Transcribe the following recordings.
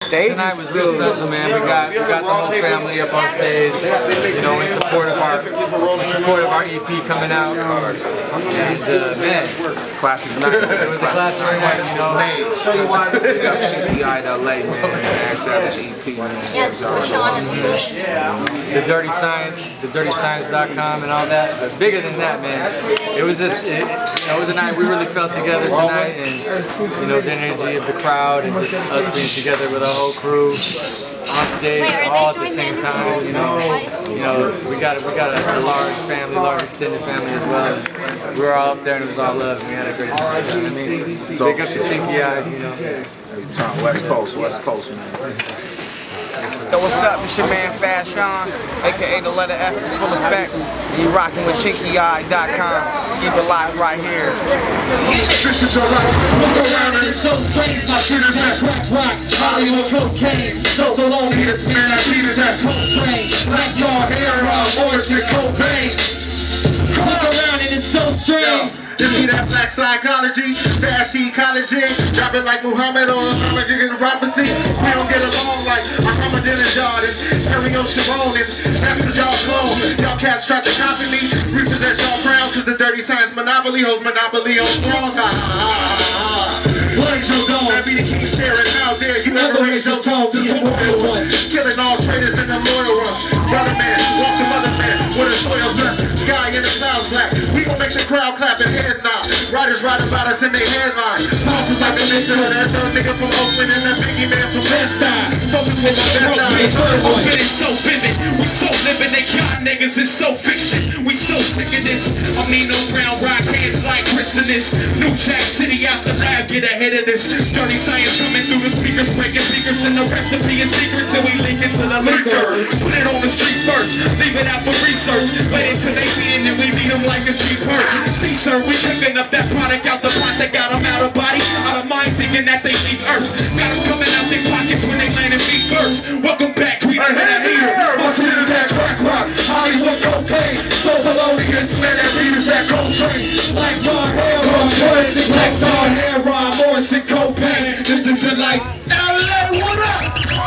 Tonight was real special, man. We got the whole family up on stage, you know, in support of our EP coming out. And man, classic night. It was a classic night, you know. Show you why we got Chinky Eye LA, man. Dash out the EP, man. The Dirty Science, thedirtyscience.com and all that. But bigger than that, man. It was just, it was a night we really felt together tonight, and you know, the energy of the crowd and just us being together with our whole crew on stage all at the same time. You know, we got a large family, large extended family as well. We were all up there and it was all love, and we had a great time. I mean, big up to Chinky Eye, you know. Every time, West Coast, man. Yo, what's up? It's your man Fashion, aka the letter F in full effect. And you rocking with ChinkyEye.com. Keep it locked right here. This is your life. Look around and it's so strange. My shit is that crack, Hollywood cocaine. So Thelonious, man, I beat it at Coltrane. Black tar hair, Morrison, Cobain. Look around and it's so strange. This be that black psychology, fashy ecology, dropping like Muhammad or Muhammad prophecy. We don't get along like Muhammad and Jordan, Ariel Sharon, and that's cause y'all clone. Y'all cats try to copy me, repossess y'all crowns cause the dirty science monopoly holds monopoly on thrones. Ha ha ha ha. Raise your dome, I be the king sharing out there. You never raise your tone to some loyal ones. Killing all traitors in the loyal ones. Brother man, walk the mother man with a soil sun. Sky in the clouds black. We gon' make the crowd clap and head nod. Writers write about us in their headline. Bosses like the nation of that dumb nigga from Oakland and that Biggie man from Bed-Stuy. Focus with my best eye. I'm spitting so vivid. We so living that y'all niggas is so fiction. We so sick of this. I mean no brown rock hands like Christmas. New Jack City out the lab, get ahead of this. Dirty science coming through the speakers, breaking speakers, and the recipe is secret till we link it to the liquor. Put it on the street first, leave it out for research. Wait until they be in and we lead them like a sheep herd. See sir, we cooking up that product out the pot that got them out of body, out of mind, thinking that they leave earth. Got them coming out their pockets when they land in feet first. Welcome back, we don't have a hater. My shit is that crack rock, Hollywood cocaine. So Thelonious, man, that beat is that Coltrane. Black tar hair, Morrison, black tar hair, Morrison, Cobain. This is your life. LA, what up?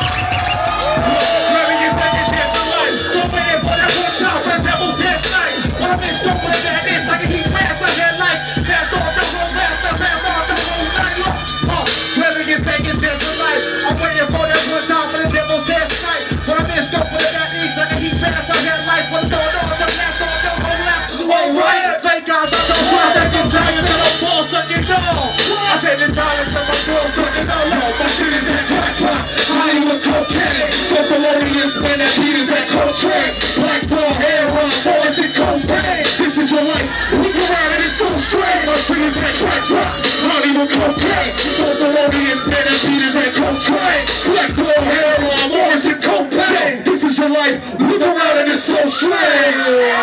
Grabbing your second chance of life. So man, for that one top, that devil's head night. When I'm in scope with that is like a heat mask, I had life. Fast off, don't go fast, I fast off, don't go night. Grabbing your second chance of life. I'm waiting for that one top for the devil's head night. When I'm in scope with that is like a heat mask, I had life. What's going on? Don't fast off, don't go left. Alright, fake guys, I don't try that can die until I'm ball sucking dog. I said this time until my ball sucking dog. My shit is that crack rock, Hollywood cocaine. So Thelonious, man, that beat is that Coltrane. Black tar hair, Morrison, Cobain. This is your life, look around and it's so strange. My shit is that crack rock, Hollywood cocaine. So Thelonious, man, that beat is that Coltrane. Black tar hair, Morrison, Cobain. This is your life, look around and it's so strange.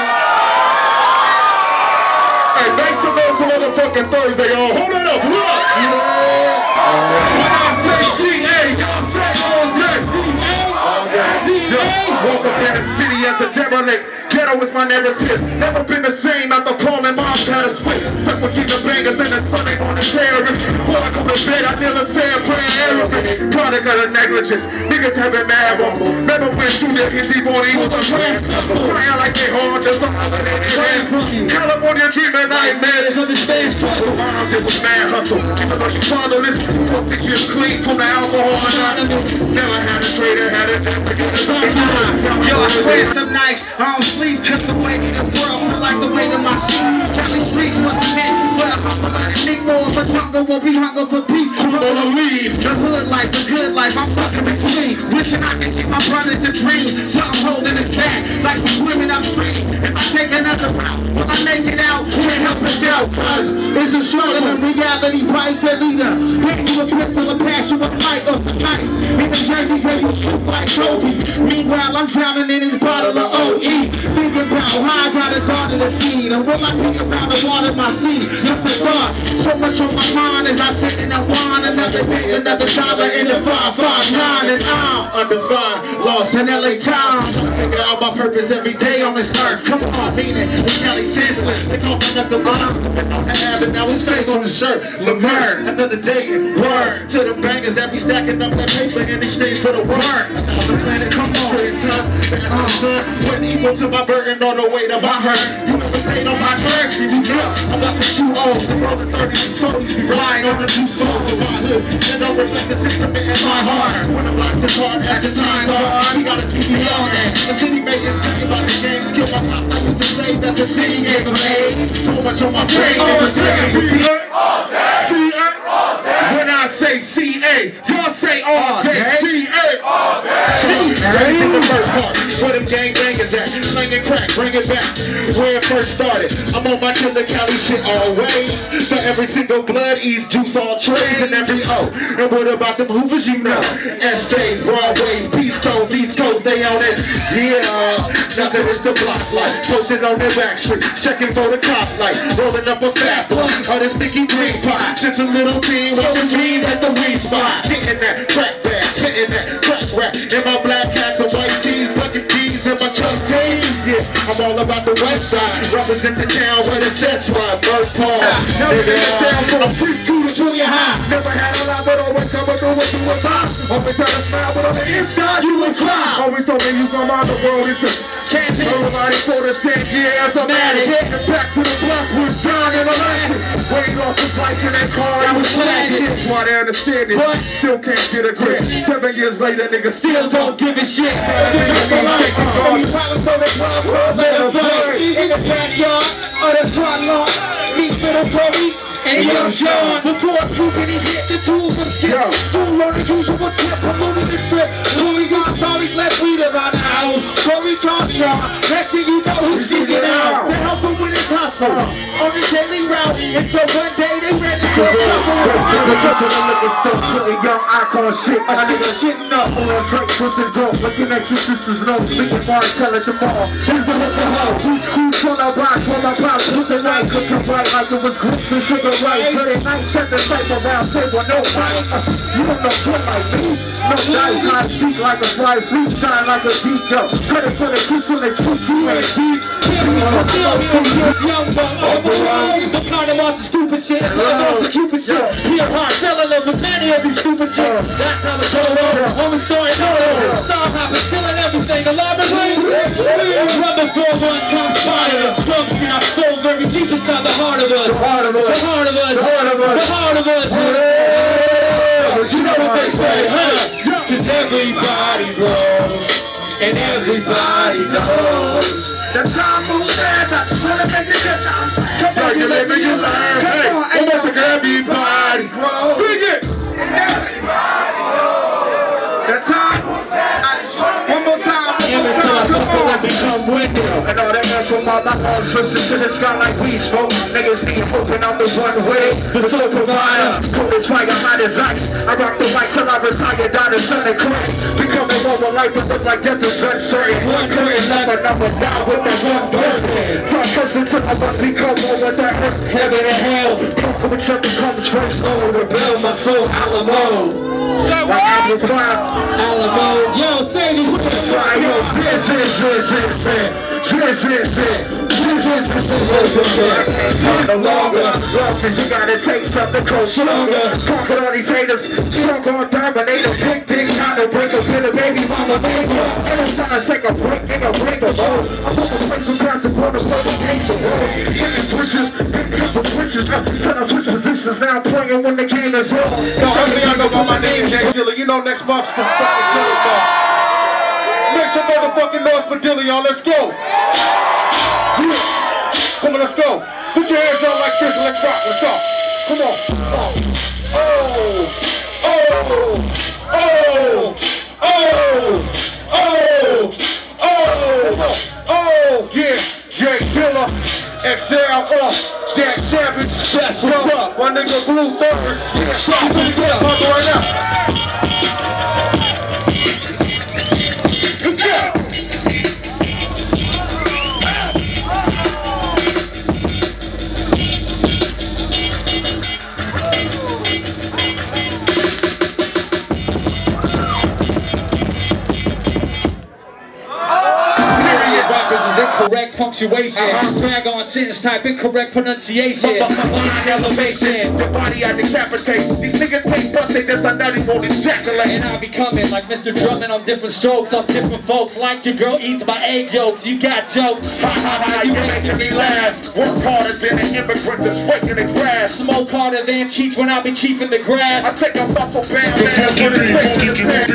Hey, make some noise for motherfucking Thursday, y'all. Hold it up, hold up. When I say CA, y'all say all day. CA. Welcome to the city as a derelict. Ghetto is my narrative. Never been the same after Paul and Mom had a split. Fuck with the bangers and the Sunday morning terrorists. Before I come to bed, I feel the same praying Arabic. Product of the negligence. Niggas haven't mad rumble. Never went through the hizzy body with a friend. Flying like they hard, just a call up on your dream and nightmares. Understand struggle. Moms, it was mad hustle. Even though you fatherless, pussy gets clean from the alcohol and never had a trader, had a death again. Yo, I swear some nights I don't sleep cause the weight of the world feel like the weight of my sheets. Telling streets wasn't meant for the humble and Negro of a jungle will be hunger for peace. I'm gonna leave the hood life, the good life, I'm fucking between. Wishing I could keep my brothers a dream. Something holding us back like we swimming upstream. If I take another route, will I make it out? Can't help but doubt, cause it's a struggle in reality, price and leader. Hit you a pistol, a passion with light or some ice. Even Jersey say you shoot like Kobe. Meanwhile, I'm drowning in his bottle of OE. Thinking about So high, I got a daughter to feed. And will I be around to water my seed? Yes, I thought. So much on my mind as I sit in that wine. Another day, another dollar in the 559. And I'm undefined, lost in LA town. Figure out my purpose every day on this earth. Come on, meaning it's Kelly senseless. They call me the bombs, but no have it. Now his face on the shirt. Lemur, another day, word to the bangers that be stacking up that paper in exchange for the word. 1,000 planets, come on, trillion tons. That's son, wasn't equal to my burden or the weight of my hurt. You never stayed on my turn, you know I'm about to chew off. The roll of 30s and 40s be relying on the juice phones of my hood. That don't reflect the sentiment in my heart. When the blocks is hard as the times are, we gotta see beyond that. The city making say about the games, kill my pops. I used to say that the city ain't made. So much on my brain, all day. When I say CA, y'all say all day. CA. All day. Raised in the first part, where them gangbangers at, slinging crack, bring it back, where it first started. I'm on my Killer Cali shit always. For every single blood, East juice, all trays, and every O. And what about them hoovers, you know? Essays, Broadways, Peace Stones, East Coast, they on it. Yeah, nothing is the block light. Posted on their back street, checking for the cop light, rolling up a fat blunt, or the sticky green pot. Just a little thing, what you mean at the weed spot. Getting that crack bag, spitting that crack rap. In my black hats and white tees, bucket D's in my truck team. Yeah, I'm all about the west side. Represent the town where the sets ride. Bird Paul. I'm free school to junior high. Never had a lot, but always coming through with you a time. Always try to smile, but on the inside you would cry. Always told me you come out the world into can't everybody for the 10 years I'm at it. Getting back to the block with John and Atlantic. When he lost his life in that car, I was flashing. Try to understand it, but still can't get a grip. 7 years later, niggas still don't give a shit. In the backyard of the front lawn, meet Little Brody and Young Sean. Before Scooping, he hit the tools and skip. School on the usual tip, polluting the strip. Louis on Tommy's left weed around the house. Corey Carshon, next thing you know, who's sneaking out to help him with his hustle on the daily route. Until one day they ran into a young icon shit. I see the shitting up on a Drake with the dope. Looking at your sister's nose, speaking more, tell it tomorrow. She's the look of her. Who's cool, turn our box, from my pops, with the night, cooking bright like it was groups and sugar rice. But at night, set the type around table, no fight. You don't know shit like me. No dice, high seat like a fly, free shine like a deco. Credit for the kiss on the truth, you ain't deep. Young but overall, the kind of monster stupid shit. Love to Cupid shit. Pure heart, fell in love with many of these stupid chicks. That's how it's all over. Woman starting over. Star hopping, stealing everything. Alarming rings. Brother 4-1 comes fire. Drunk shit, I stole very deep inside the heart of us. The heart of us. The heart of us. The heart of us. The heart of us. You know what they say, huh? Cause everybody grows and everybody knows. The time moves fast, I just wanna make the good times. Come on, you live and you learn. Hey, I'm about to everybody grows. Sing it! And everybody knows. The time moves fast, I just wanna one more time. Every time I become windmill. And all that air from my arms trips into the sky like we smoke. Niggas need hoping I'm the one way. The sole provider. Cold as fire, hot as ice. I rock the mic till I retire down the sun and Christ. Becoming over life, but look like death is uncertain. One career, never die with that one person. Talk closer till I must become one with that earth, heaven and hell. Which other comes first, Lord, rebel my soul, Alamo. Alamo, yo, say this no longer losses, you gotta take something close stronger. Conquer all these haters, strong on dominator. Big time to break up with a baby mama baby. Every time I take a break, nigga, break a load. I'm gonna play some concept on the road against the world. Hitting switches, big couple switches. Till I switch positions, now I'm playing when the game is on. Tell me I go by my name, Dilly. You know next month's the fucking Dilly, man. Make some motherfucking noise for Dilly, y'all. Let's go. Yeah. Come on, let's go. Put your hands out like this and let's rock. Let's go. Come on. Oh. Oh. Oh. Oh. Oh. Oh. Oh. Yeah. Jay Killer. XL. Jack Savage. That's what's up. My nigga Blue Thunder. Yeah. Stop right now. punctuation. Drag on sentence type, incorrect pronunciation. Line elevation. The body I decapitate. These niggas can't bust, they just a nutty won't ejaculate. And I be coming like Mr. Drummond on different strokes. I'm different folks, like your girl eats my egg yolks. You got jokes, Ha ha ha, you making me laugh. Work harder than an immigrant that's breaking the grass. smoke harder than cheats when I be chiefing the grass. I take a muscle band man with his face in his head.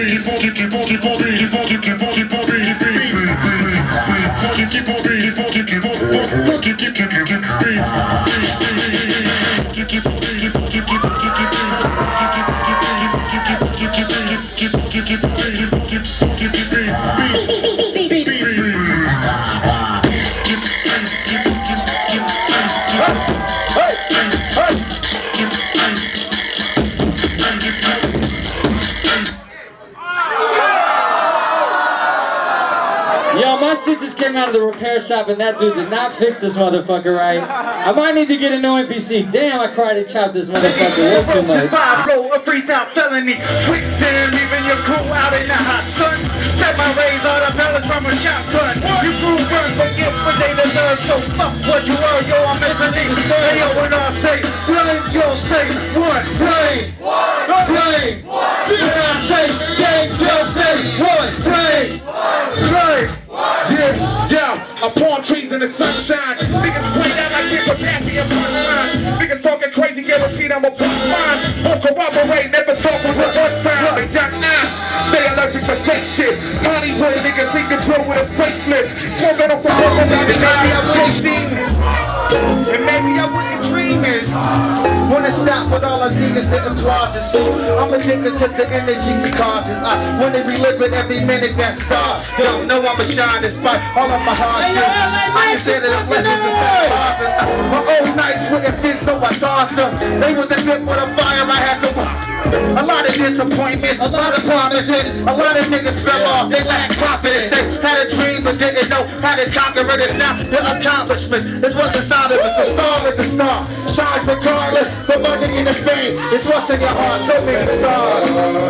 Yo, my shit just came out of the repair shop and that dude did not fix this motherfucker right. I might need to get a new NPC. Damn, I cried and chopped this motherfucker way too much. Survive, blow a freestyle felony. Quicksand, leaving your crew out in the hot sun. Set my rays all the pellets from a shotgun. You grew burn, but get what they deserve. So fuck what you were, yo, I'm mentally disturbed. Hey, yo, when I say blame, you'll say what? Blame. Blame. When I say game, you'll say what? Blame. Blame. Yeah, I palm trees in the sunshine. Niggas play out like get potassium punchline. Niggas talking crazy, guaranteed I'm a punch mine. Won't corroborate, never talk with it one time. A young eye, stay allergic to fake shit. Hollywood niggas think they grow with a facelift. Smoke on some more than Maybe I wouldn't see and maybe I wouldn't dream it. Wanna stop with all I see is the applauses. So I'm addicted to the energy it causes. I wanna relive it every minute that star. Don't know I'ma shine despite all of my hardships. I consider the blessings instead of losses. My old nights wouldn't fit, so I tossed them. They wasn't fit for the fire, I had to walk. A lot of disappointments, a lot of promises. A lot of niggas fell off, they lacked confidence. They had a dream but didn't know how to conquer it. It's not the accomplishments, it's what's inside of us. A star is a star, shines regardless. The money in the fame, it's what's in your heart. So many stars,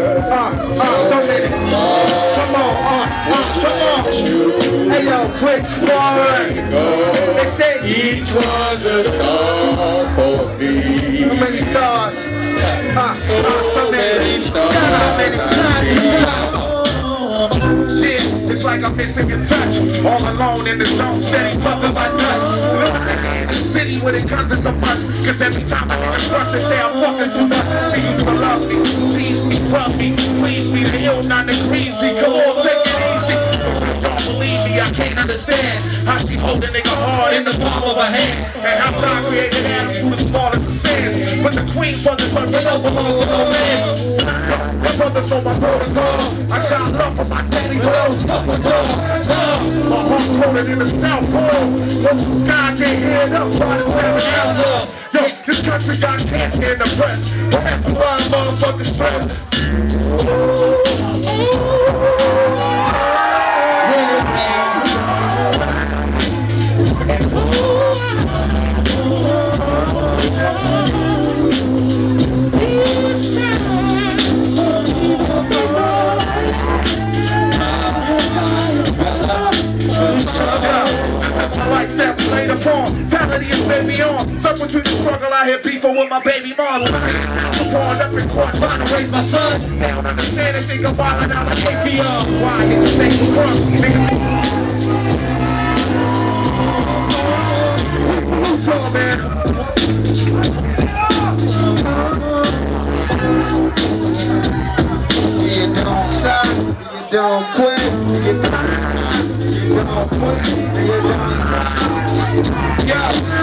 so many. Come on, come on. Hey yo, quick forward. They say Each one's a song for me. so many stars. So many stars. So many stars. shit. It's like I'm missing a touch. All alone in the zone, steady puffing my touch. The city when it comes to so much. Cause every time I niggas trust, they say I'm fucking too much. She used to love me, tease me, love me, please me. The ill 9 degrees, come on, take it easy. Don't believe me, I can't understand how she hold a nigga hard in the palm of her hand. And how God created Adam through the smallest of sins. But the queen brothers don't belong to no man. My brothers know my protocol. I got love for my daddy bros. Fuck my dog. My heart coated in the South Pole. But the sky can't hear it up by the 7 outlaws. Yo, this country got cancer in the press. But that's a lot of motherfucking stress. Talent is baby on. Something to the struggle, I hear beefing with my baby mom. Pawned up in court trying to raise my son. They don't understand and think I'm wildin' out like KPR. Why niggas think you crunk? What's up, man? You don't stop, you don't quit, you don't quit, you don't stop. Yo,